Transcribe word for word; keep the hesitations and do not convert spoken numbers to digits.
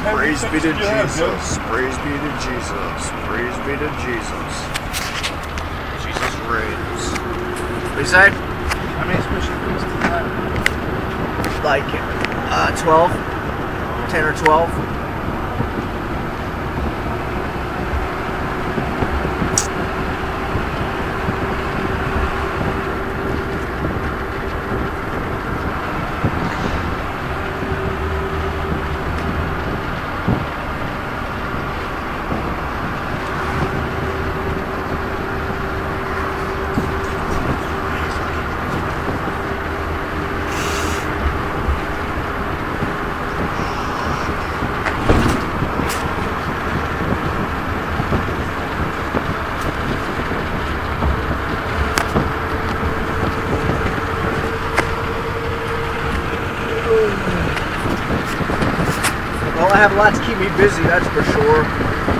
Praise be to Jesus. Praise be to Jesus. Praise be to Jesus. Jesus reigns. What do you say? How many special foods do you have? Like uh, twelve, ten or twelve. Well, I have a lot to keep me busy, that's for sure.